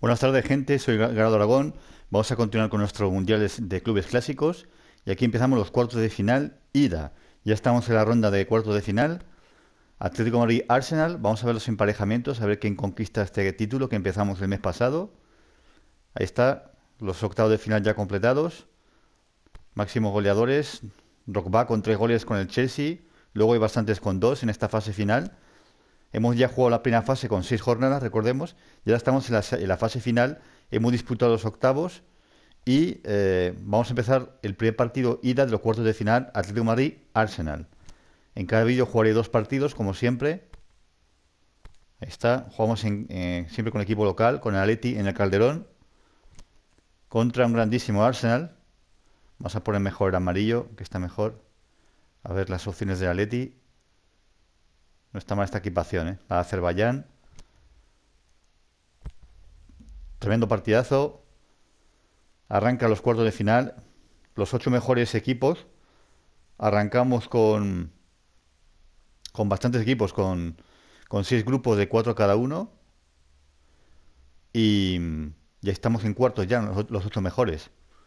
Buenas tardes, gente. Soy Gerardo Aragón. Vamos a continuar con nuestro Mundial de Clubes Clásicos. Y aquí empezamos los cuartos de final ida. Ya estamos en la ronda de cuartos de final. Atlético de Madrid, Arsenal. Vamos a ver los emparejamientos, a ver quién conquista este título que empezamos el mes pasado. Ahí está, los octavos de final ya completados. Máximos goleadores. Drogba con 3 goles con el Chelsea. Luego hay bastantes con 2 en esta fase final. Hemos ya jugado la primera fase con 6 jornadas, recordemos. Y ahora estamos en la fase final. Hemos disputado los octavos. Y vamos a empezar el primer partido ida de los cuartos de final, Atlético de Madrid, Arsenal. En cada vídeo jugaré 2 partidos, como siempre. Ahí está. Jugamos siempre con equipo local, con el Atleti en el Calderón. Contra un grandísimo Arsenal. Vamos a poner mejor el amarillo, que está mejor. A ver las opciones del Atleti. No está mal esta equipación, ¿eh? La de Azerbaiyán. Tremendo partidazo. Arranca los cuartos de final. Los 8 mejores equipos. Arrancamos con bastantes equipos, con 6 grupos de 4 cada uno. Y ya estamos en cuartos ya, los 8 mejores.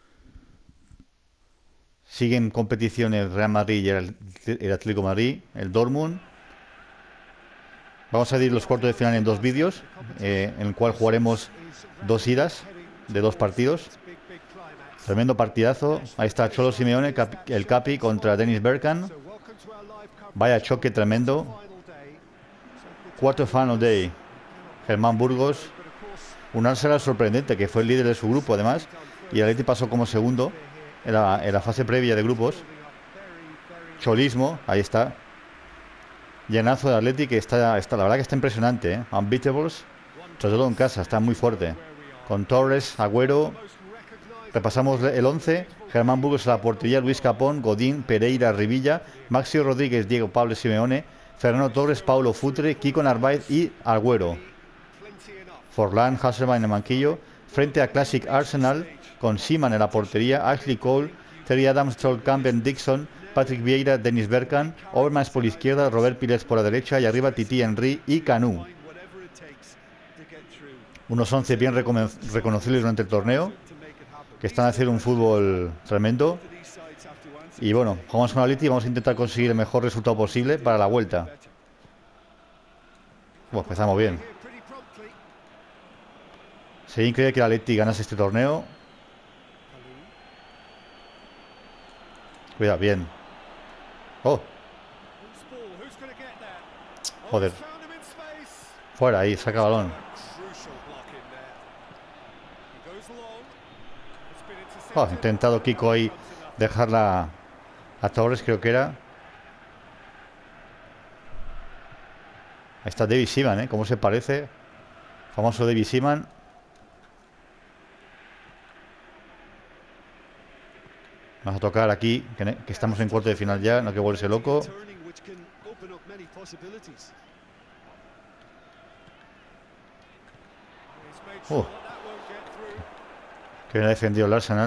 Siguen competiciones Real Madrid y el Atlético de Madrid, el Dortmund. Vamos a dividir los cuartos de final en 2 vídeos, en el cual jugaremos 2 idas de 2 partidos. Tremendo partidazo. Ahí está Cholo Simeone, el Capi contra Dennis Bergkamp. Vaya choque tremendo. Quarter Final Day. Germán Burgos. Un Arsenal sorprendente, que fue el líder de su grupo además. Y el Atleti pasó como segundo en la fase previa de grupos. Cholismo, ahí está. Llenazo de Atleti, que está la verdad que está impresionante, ¿eh? Unbeatables, sobre todo en casa, está muy fuerte. Con Torres, Agüero. Repasamos el 11. Germán Burgos en la portería, Luis Capón, Godín, Pereira, Rivilla, Maxi Rodríguez, Diego Pablo Simeone, Fernando Torres, Paulo Futre, Kiko Narváez y Agüero. Forlán, Hasselbaink en el banquillo. Frente a Classic Arsenal, con Seaman en la portería, Ashley Cole, Terry Adams, Joel Campbell, Dixon, Patrick Vieira, Dennis Bergkamp, Overmars por la izquierda, Robert Pires por la derecha y arriba Titi Henry y Canu. Unos 11 bien reconocibles durante el torneo, que están a hacer un fútbol tremendo. Y bueno, jugamos con Atleti y vamos a intentar conseguir el mejor resultado posible para la vuelta. Bueno, empezamos bien. Sería increíble que el Atleti ganase este torneo. Cuidado, bien. Oh. Joder. Fuera ahí, saca balón. Oh, intentado Kiko ahí dejarla a Torres, creo que era. Ahí está David Seaman, ¿eh? ¿Cómo se parece? Famoso David Seaman. Vamos a tocar aquí, que estamos en cuarto de final ya, no hay que volverse loco. Que bien ha defendido el Arsenal.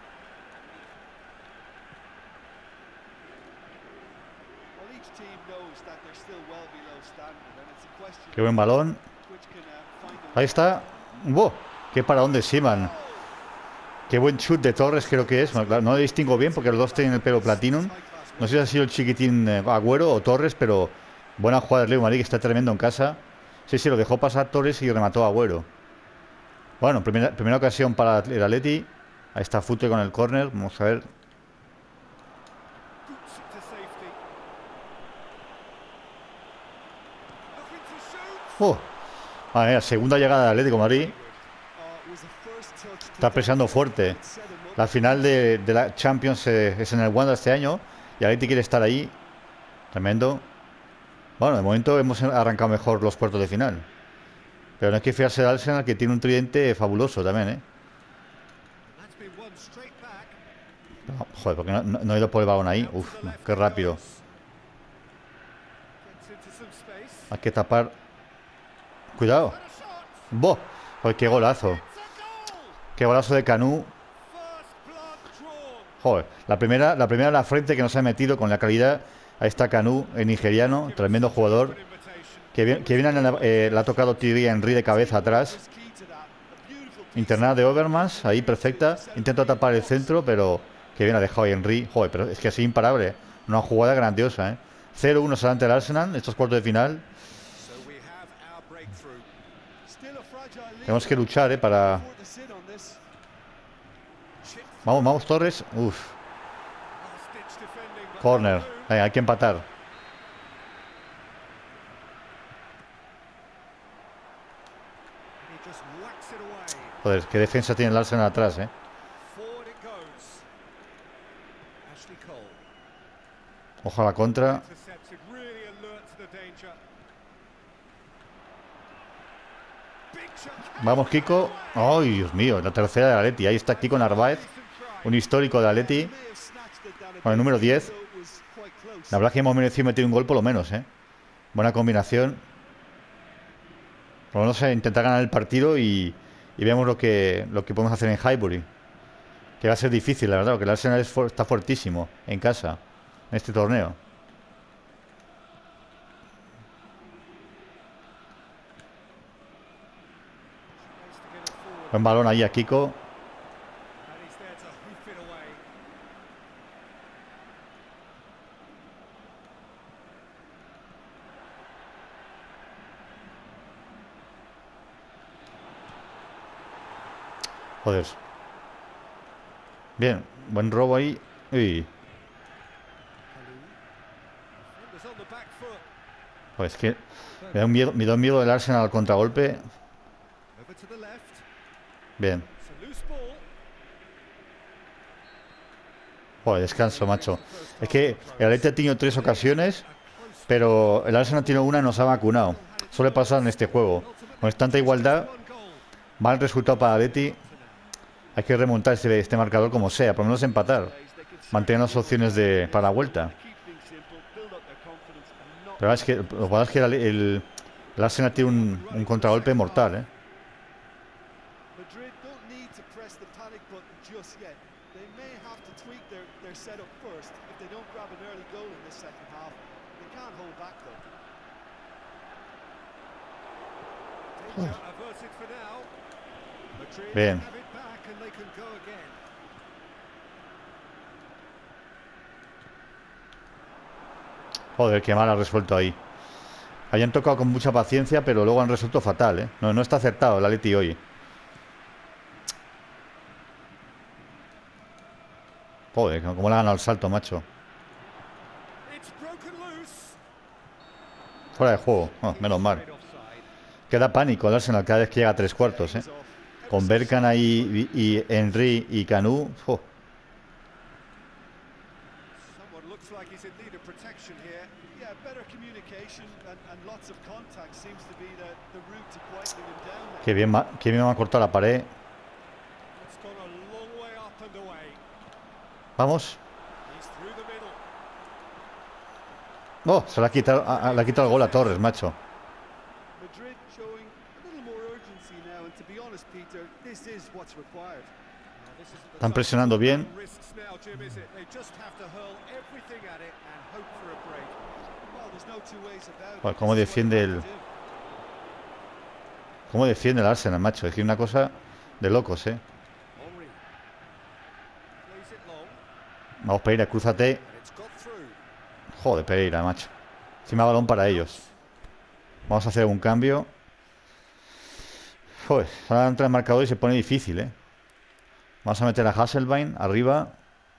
Qué buen balón. Ahí está. ¡Wow! ¡Qué paradón de Seaman! Qué buen chut de Torres creo que es. Bueno, claro, no lo distingo bien porque los dos tienen el pelo platinum. No sé si ha sido el chiquitín Agüero o Torres, pero buena jugada de Leo Madrid, que está tremendo en casa. Sí, lo dejó pasar Torres y remató a Agüero. Bueno, primera ocasión para el Atleti. Ahí está Futre con el córner. Vamos a ver. Segunda llegada del Atlético de Madrid. Está presionando fuerte. La final de la Champions es en el Wanda este año. Y el Atleti quiere estar ahí. Tremendo. Bueno, de momento hemos arrancado mejor los cuartos de final. Pero no hay que fiarse de Arsenal, que tiene un tridente fabuloso también, ¿eh? No, joder, porque no he ido por el balón ahí. Uf, no, qué rápido. Hay que tapar. Cuidado. ¡Boh! Joder, qué golazo. Qué golazo de Canu. Joder, la primera a la frente que nos ha metido con la calidad. Ahí está Canu, el nigeriano, tremendo jugador. Que bien le ha tocado Thierry Henry de cabeza atrás. Internada de Overmars, ahí perfecta. Intento tapar el centro, pero que bien ha dejado ahí Henry. Joder, pero es que así imparable. Una jugada grandiosa, ¿eh? 0-1 delante del Arsenal, estos cuartos de final. Tenemos que luchar, para... Vamos, vamos, Torres. Uf. Corner. Venga, hay que empatar. Joder, qué defensa tiene el Arsenal atrás, ¿eh? Ojo a la contra. Vamos, Kiko. ¡Ay, Dios mío! La tercera de Atleti. Ahí está Kiko Narváez, un histórico de Atleti, con el número 10. La verdad es que hemos merecido meter un gol por lo menos, ¿eh? Buena combinación. Por lo menos intentar ganar el partido y vemos lo que podemos hacer en Highbury. Que va a ser difícil, la verdad, porque el Arsenal está fuertísimo en casa, en este torneo. Buen balón ahí a Kiko. Joder. Bien, buen robo ahí. Uy. Pues que me da miedo el Arsenal al contragolpe. Bien. Joder, descanso, macho. Es que el Atleti ha tenido 3 ocasiones, pero el Arsenal tiene una y nos ha vacunado. Suele pasar en este juego. Con tanta igualdad, mal resultado para Atleti. Hay que remontar este marcador como sea, por lo menos empatar. Mantener las opciones para la vuelta. Pero es que lo que pasa es que el Arsenal tiene un contragolpe mortal, ¿eh? Bien. Joder, qué mal ha resuelto ahí. Habían tocado con mucha paciencia, pero luego han resuelto fatal, ¿eh? No está acertado el Atleti hoy. Joder, cómo le ha ganado el salto, macho. Fuera de juego. Oh, menos mal. Queda pánico el Arsenal cada vez que llega a 3/4, ¿eh? Con Berkan ahí y Henry y Canu. Oh. Qué bien me ha cortado la pared. Vamos. Oh, se le ha quitado el gol a Torres, macho. Están presionando bien. Bueno, ¿cómo defiende el Arsenal, macho? Es que una cosa de locos, ¿eh? Vamos, Pereira, crúzate. Joder, Pereira, macho. Encima balón para ellos. Vamos a hacer un cambio. Joder, ahora entra el marcador y se pone difícil, ¿eh? Vamos a meter a Hasselbein arriba.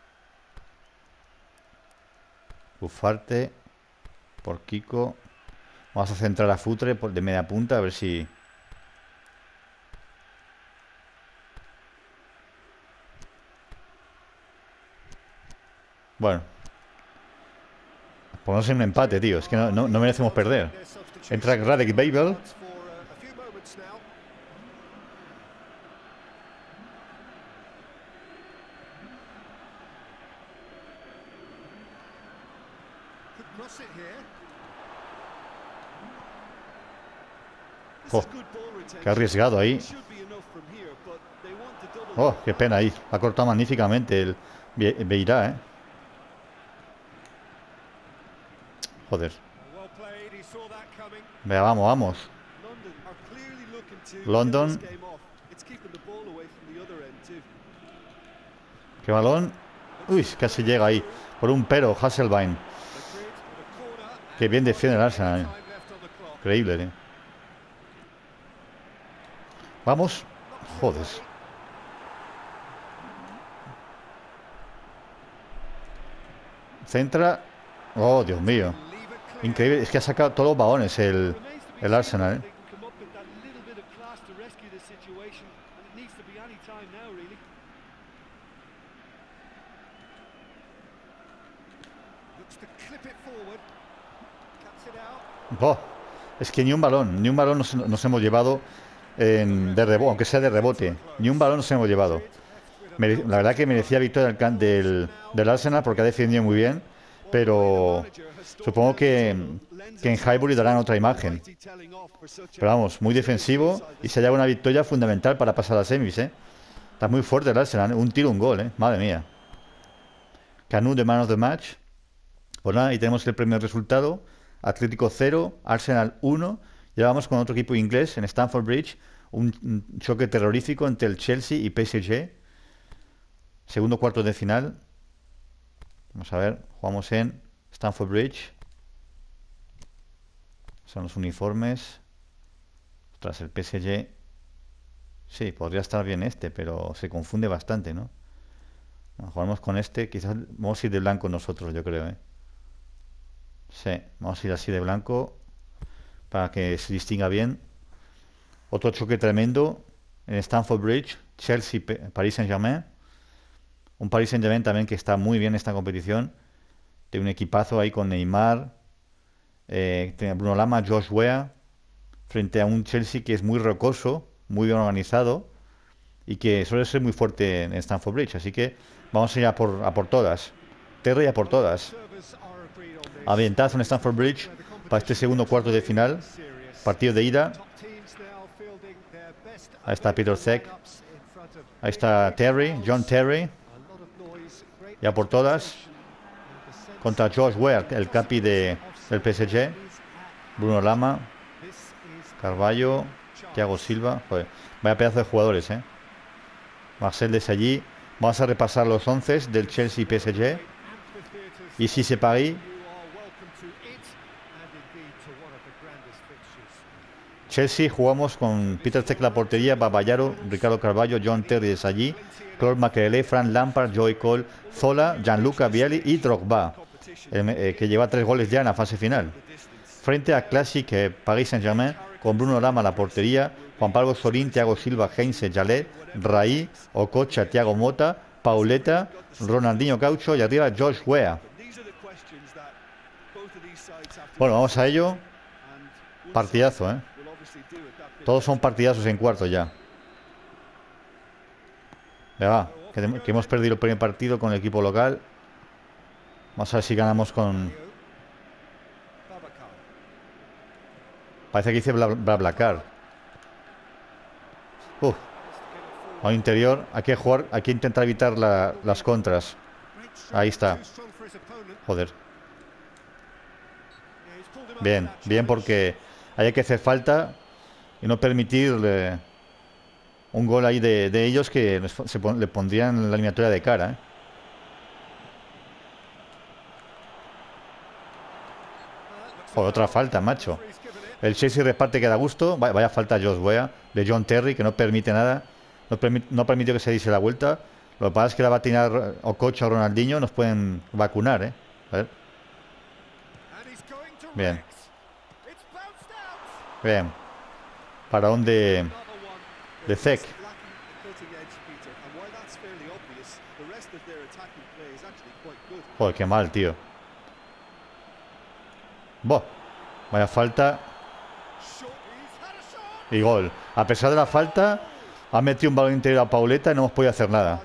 Ufarte por Kiko. Vamos a centrar a Futre de media punta, a ver si... Bueno. Ponemos en un empate, tío. Es que no merecemos perder. Entra Radek Babel. Oh, qué arriesgado ahí. Oh, qué pena ahí. Ha cortado magníficamente el Beirá, ¿eh? Joder. Venga, vamos. London. Qué balón. Uy, casi llega ahí. Por un pero, Hasselbein. Qué bien defiende el Arsenal. Increíble, ¿eh? Vamos. Joder. Centra. Oh, Dios mío. Increíble. Es que ha sacado todos los balones el Arsenal, ¿eh? Oh, es que ni un balón nos hemos llevado de rebote, aunque sea de rebote. Ni un balón nos hemos llevado. La verdad que merecía victoria del Arsenal porque ha defendido muy bien, pero supongo que en Highbury darán otra imagen. Pero vamos, muy defensivo y se lleva una victoria fundamental para pasar a semis, ¿eh? Está muy fuerte el Arsenal, ¿eh? Un tiro, un gol, ¿eh? Madre mía. Canut de Man of the Match. Pues nada, y tenemos el primer resultado. Atlético 0, Arsenal 1. Ya vamos con otro equipo inglés en Stamford Bridge. Un choque terrorífico entre el Chelsea y PSG. Segundo cuarto de final. Vamos a ver, jugamos en Stamford Bridge. Son los uniformes. Tras el PSG. Sí, podría estar bien este, pero se confunde bastante, ¿no? Jugamos con este. Quizás vamos a ir de blanco nosotros, yo creo, ¿eh? Sí, vamos a ir así de blanco para que se distinga bien. Otro choque tremendo en Stamford Bridge, Chelsea, Paris Saint-Germain. Un Paris Saint-Germain también que está muy bien en esta competición. Tiene un equipazo ahí con Neymar, tiene Bruno Lama, Josh Weah, frente a un Chelsea que es muy rocoso, muy bien organizado y que suele ser muy fuerte en Stamford Bridge. Así que vamos a ir a por todas. Terry a por todas. Ambientazo en Stamford Bridge para este segundo cuarto de final. Partido de ida. Ahí está Peter Cech. Ahí está Terry, John Terry. Ya por todas. Contra Josh Weah, el capi del PSG. Bruno Lama. Carvalho. Thiago Silva. Joder, vaya pedazo de jugadores, ¿eh? Marcel Desailly. Vamos a repasar los 11 del Chelsea PSG. Y si se Paris. Chelsea jugamos con Peter Cech la portería, Babayaro, Ricardo Carvalho, John Terry Desailly, Claude Makélélé, Frank Lampard, Joey Cole, Zola, Gianluca Vialli y Drogba, que lleva 3 goles ya en la fase final. Frente a Classic Paris Saint-Germain con Bruno Lama la portería, Juan Pablo Sorín, Thiago Silva, Heinze, Jalet, Raí, Okocha, Thiago Mota, Pauleta, Ronaldinho Gaucho y arriba Josh Weah. Bueno, vamos a ello. Partidazo, ¿eh? Todos son partidazos en cuarto ya. Ya va, que hemos perdido el primer partido con el equipo local. Vamos a ver si ganamos con... Parece que dice BlaBlaCar. Al interior, hay que jugar, hay que intentar evitar las contras. Ahí está. Joder. Bien, bien, porque hay que hacer falta y no permitir un gol ahí de ellos que le pondrían la eliminatoria de cara, ¿eh? Joder, otra falta, macho. El Chelsea reparte que da gusto. Vaya falta Josh Weah de John Terry, que no permite nada. No permitió que se diese la vuelta. Lo que pasa es que la va a tirar Okocha o Ronaldinho. Nos pueden vacunar, ¿eh? A ver. Bien. Bien. Paraón de Cech. Joder, qué mal, tío. Boh. Vaya falta. Y gol. A pesar de la falta, ha metido un balón interior a Pauleta y no hemos podido hacer nada.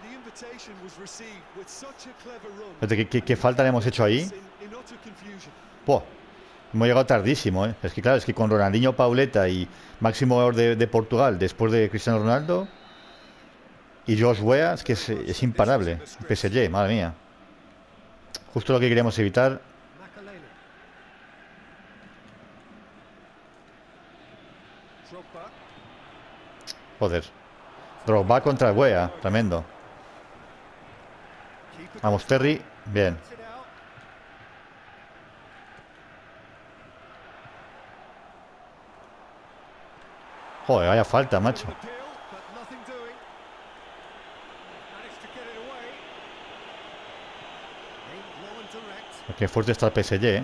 ¿Qué falta le hemos hecho ahí? Boh. Hemos llegado tardísimo, ¿eh? Es que claro, es que con Ronaldinho, Pauleta y máximo jugador de Portugal después de Cristiano Ronaldo y Josh Weah, es que es imparable. PSG, madre mía. Justo lo que queríamos evitar. Joder. Drogba contra el Wea. Tremendo. Vamos, Terry. Bien. Joder, vaya falta, macho. Qué fuerte está el PSG, ¿eh?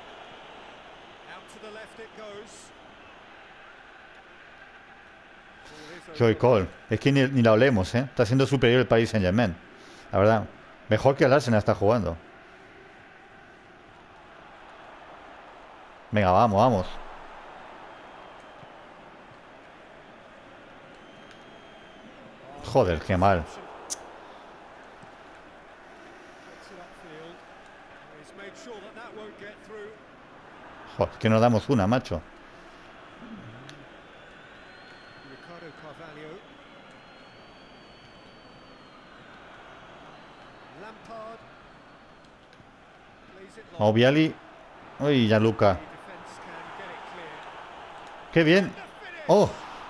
Joy Cole. Es que ni la olemos, ¿eh? Está siendo superior el Paris Saint-Germain. La verdad. Mejor que el Arsenal está jugando. Venga, vamos, vamos. Joder, qué mal. Joder, que nos damos una, macho. Obiali. Uy, Gianluca. ¡Qué bien! ¡Oh!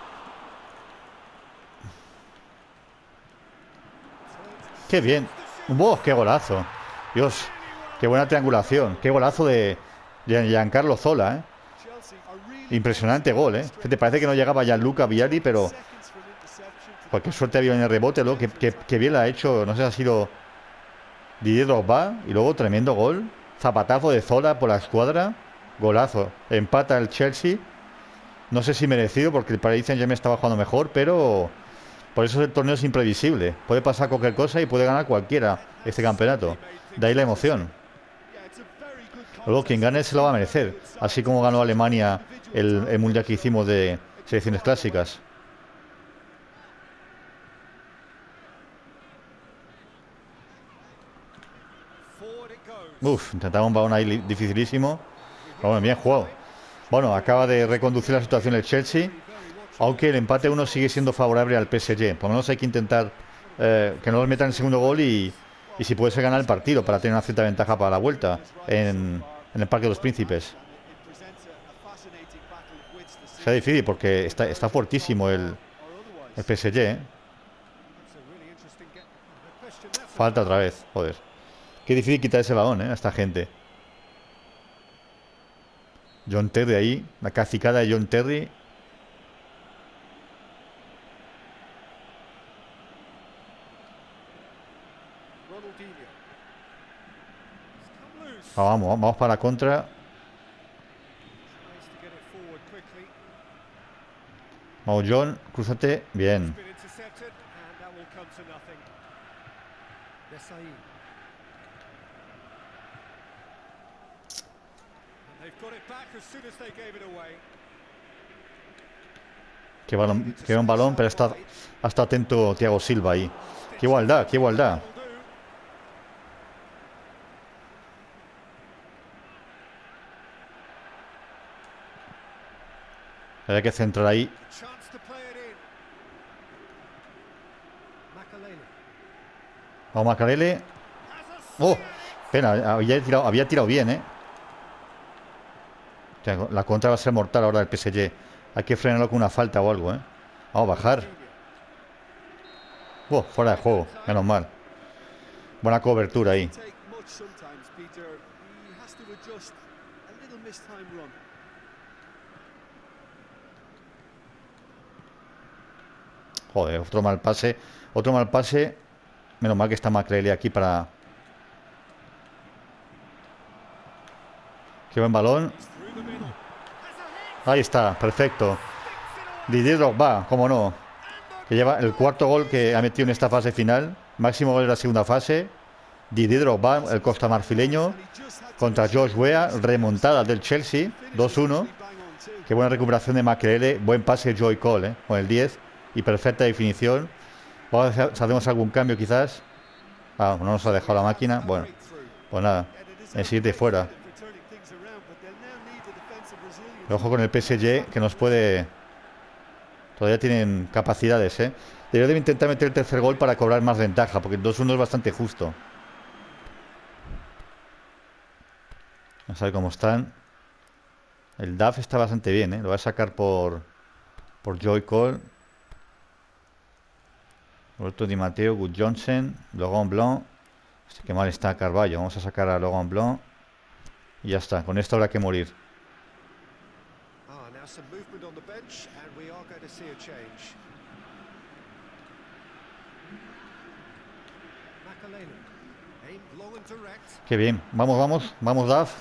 ¡Qué bien! ¡Wow! ¡Qué golazo! Dios, qué buena triangulación. ¡Qué golazo de Giancarlo Zola, eh! Impresionante gol, ¿eh? Te parece que no llegaba Gianluca Vialli, pero cualquier suerte había en el rebote, ¿no? Que bien la ha hecho. No sé si ha sido Didier Drogba. Y luego tremendo gol. Zapatazo de Zola por la escuadra. Golazo. Empata el Chelsea. No sé si merecido, porque el Paris Saint-Germain estaba jugando mejor, pero por eso el torneo es imprevisible. Puede pasar cualquier cosa y puede ganar cualquiera este campeonato. De ahí la emoción. Luego quien gane se lo va a merecer. Así como ganó Alemania el mundial que hicimos de selecciones clásicas. Uf, intentaba un balón ahí dificilísimo. Pero bueno, bien jugado. Bueno, acaba de reconducir la situación el Chelsea. Aunque el empate 1 sigue siendo favorable al PSG. Por lo menos hay que intentar que no los metan el segundo gol y si puede ser ganar el partido para tener una cierta ventaja para la vuelta en el Parque de los Príncipes. Sea difícil porque está fuertísimo el PSG, ¿eh? Falta otra vez, joder. Qué difícil quitar ese balón, ¿eh? A esta gente. John Terry ahí, la cacicada de John Terry. Vamos para la contra. Vamos, John, cruzate. Bien. Qué un balón, pero ha estado atento Thiago Silva ahí. Qué igualdad, qué igualdad. Hay que centrar ahí. Vamos, Makalele. ¡Oh! Pena, había tirado bien, ¿eh? O sea, la contra va a ser mortal ahora del PSG. Hay que frenarlo con una falta o algo, ¿eh? Vamos a bajar. ¡Oh! Fuera de juego, menos mal. Buena cobertura ahí. Joder, otro mal pase. Otro mal pase. Menos mal que está Makalele aquí para... Qué buen balón. Ahí está, perfecto. Didier Drogba, cómo no. Que lleva el cuarto gol que ha metido en esta fase final. Máximo gol de la segunda fase. Didier Drogba, el costamarfileño, contra Josh Weah, remontada del Chelsea, 2-1. Qué buena recuperación de Makelele. Buen pase de Joy Cole, con el 10. Y perfecta definición. Vamos a ver si hacemos algún cambio quizás. Ah, no nos ha dejado la máquina. Bueno, pues nada, en siguiente fuera. Pero ojo con el PSG, que nos puede... Todavía tienen capacidades, ¿eh? Debería de intentar meter el tercer gol para cobrar más ventaja, porque el 2-1 es bastante justo. Vamos a ver cómo están. El DAF está bastante bien, ¿eh? Lo va a sacar por Joy Cole. Roberto Di Matteo, Good Johnson, Logan Blanc. Qué mal está Carvalho. Vamos a sacar a Logan Blanc. Y ya está. Con esto habrá que morir. Qué bien. Vamos, vamos. Vamos, Duff.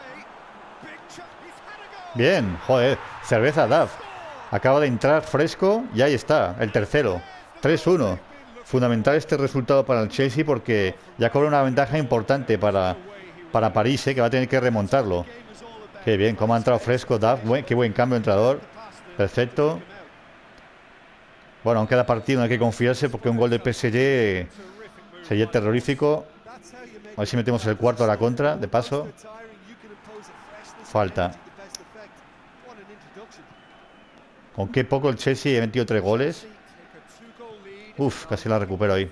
Bien. Joder. Cerveza, Duff. Acaba de entrar fresco y ahí está. El tercero. 3-1. Fundamental este resultado para el Chelsea porque ya cobra una ventaja importante para París, que va a tener que remontarlo. Qué bien, cómo ha entrado fresco Duff. Qué buen cambio entrador. Perfecto. Bueno, aún queda partido, no hay que confiarse porque un gol de PSG sería terrorífico. A ver si metemos el cuarto a la contra, de paso. Falta. Con qué poco el Chelsea ha metido 3 goles. Uf, casi la recupero ahí.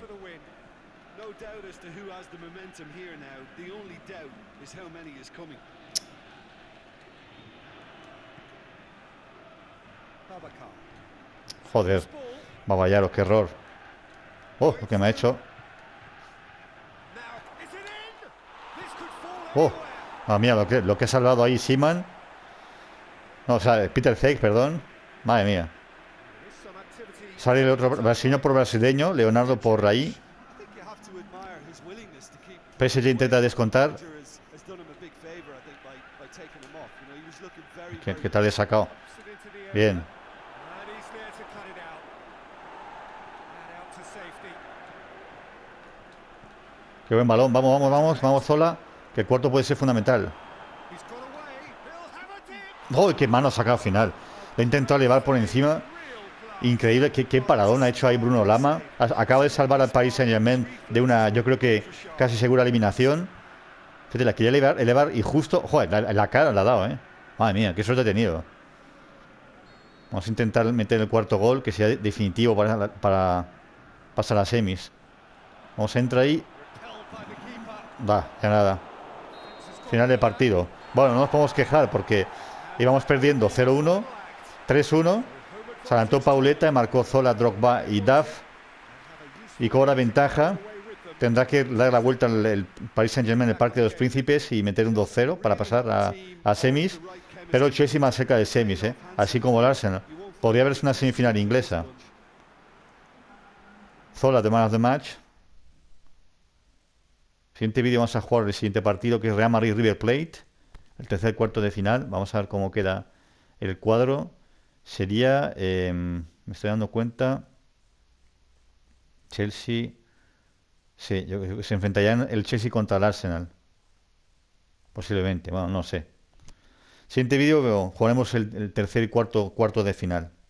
Joder, Babayaro, qué error. Oh, lo que me ha hecho. Oh, madre mía, lo que ha salvado ahí Seaman. No, o sea, Peter Cech, perdón. Madre mía. Sale el otro brasileño por brasileño, Leonardo por ahí. PSG intenta descontar. ¿Qué tal le he sacado? Bien. Qué buen balón. Vamos, vamos, vamos. Vamos, Zola. Que el cuarto puede ser fundamental. ¡Oh, qué mano ha sacado al final! Le he intentado elevar por encima. Increíble. Qué paradón ha hecho ahí Bruno Lama. Acaba de salvar al Paris Saint-Germain de una, yo creo que casi segura eliminación. Fíjate, la quería elevar y justo... Joder, la cara la ha dado, ¿eh? Madre mía, qué suerte ha tenido. Vamos a intentar meter el cuarto gol, que sea definitivo para pasar a semis. Vamos a entrar ahí. Va, ya nada. Final de partido. Bueno, no nos podemos quejar porque íbamos perdiendo 0-1, 3-1. Se adelantó Pauleta, marcó Zola, Drogba y Duff. Y cobra ventaja. Tendrá que dar la vuelta el Paris Saint-Germain en el Parque de los Príncipes y meter un 2-0 para pasar a semis. Pero el Chelsea más cerca de semis, así como el Arsenal. Podría haberse una semifinal inglesa. Zola, de man of the match. Siguiente vídeo vamos a jugar el siguiente partido, que es Real Madrid River Plate. El tercer cuarto de final. Vamos a ver cómo queda el cuadro. Sería, me estoy dando cuenta, Chelsea. Sí, se enfrentarían el Chelsea contra el Arsenal. Posiblemente, bueno, no sé. Siguiente vídeo jugaremos el tercer y cuarto de final.